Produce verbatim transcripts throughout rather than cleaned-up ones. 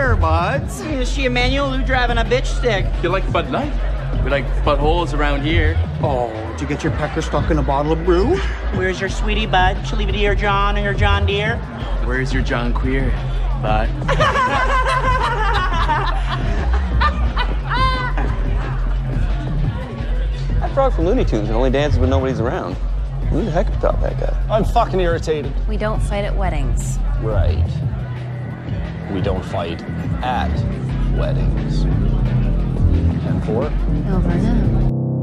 there, buds? Is she a manual who driving a bitch stick? You like Bud Light? We like buttholes around here. Oh, did you get your pecker stuck in a bottle of brew? Where's your sweetie bud? She'll leave it to your John and your John Deere. Where's your John Queer, bud? That frog from Looney Tunes only dances when nobody's around. Who the heck taught that guy? I'm fucking irritated. We don't fight at weddings. Right. We don't fight at weddings. ten four? Over now.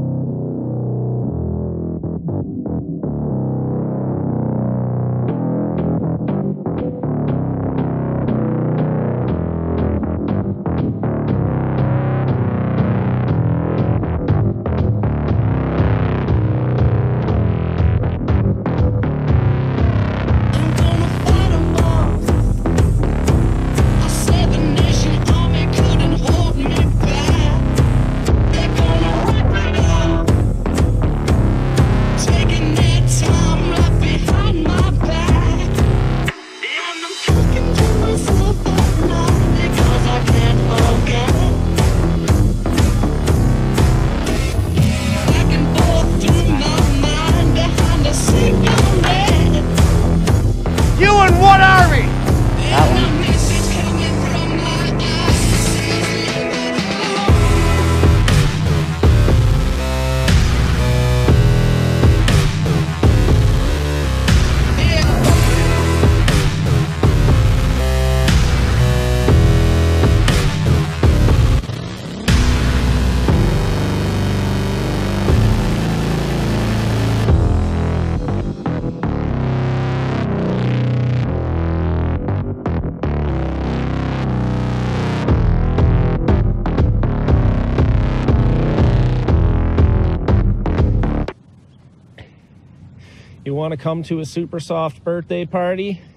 What are we? That one. You want to come to a super soft birthday party?